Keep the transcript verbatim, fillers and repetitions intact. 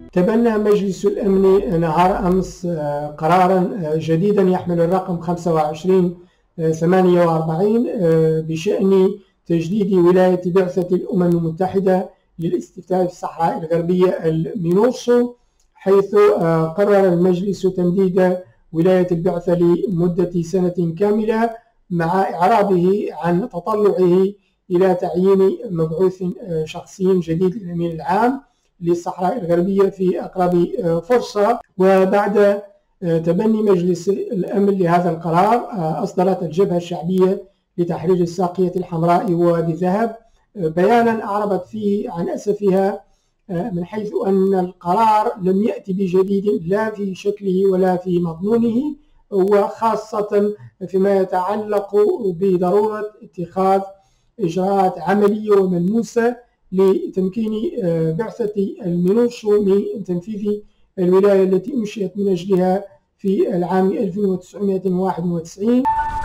تبنى مجلس الأمن نهار أمس قرارا جديدا يحمل الرقم خمسة وعشرين ثمانية وأربعين بشأن تجديد ولاية بعثة الأمم المتحدة للاستفتاء في الصحراء الغربية المينوسو، حيث قرر المجلس تمديد ولاية البعثة لمدة سنة كاملة مع إعرابه عن تطلعه إلى تعيين مبعوث شخصي جديد للأمين العام للصحراء الغربية في أقرب فرصة. وبعد تبني مجلس الأمن لهذا القرار، أصدرت الجبهة الشعبية لتحرير الساقية الحمراء ووادي ذهب بيانا أعربت فيه عن أسفها من حيث أن القرار لم يأتي بجديد لا في شكله ولا في مضمونه، وخاصة فيما يتعلق بضرورة اتخاذ إجراءات عملية وملموسة لتمكين بعثة المينوسو من تنفيذ الولاية التي أنشئت من أجلها في العام ألف وتسعمائة وواحد وتسعين.